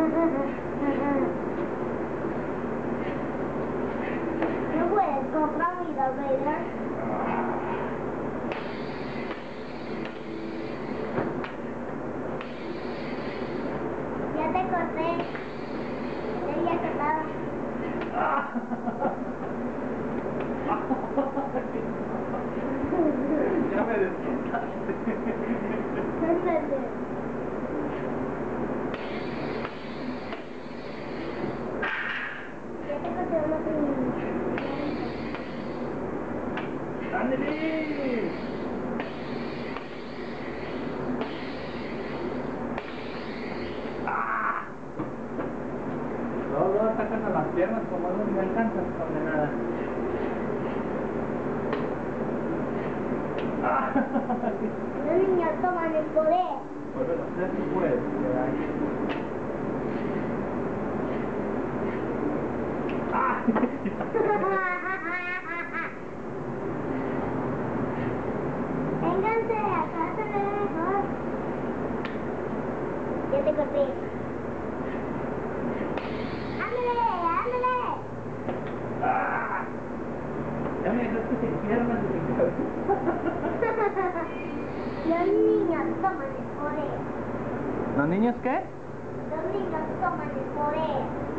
No puedes comprar mi Vader. Ya te corté. Ya cortado. Ya me descontaste. Ya te corté una primera. ¡Ándale! ¡Ah! Luego sacan a las piernas como no me alcanzas, condenada. ¡Ah! Los niños toman el poder. Vuelve los tres si puedes, ¿verdad? ¡Ah! Vénganse, acá se ve mejor. Ya te corté. ¡Ándale, ándale! ¡Ah! Ya me dejaste sin piernas y sin cabeza. Los niños toman el poder. ¿Los niños qué? Los niños toman el poder.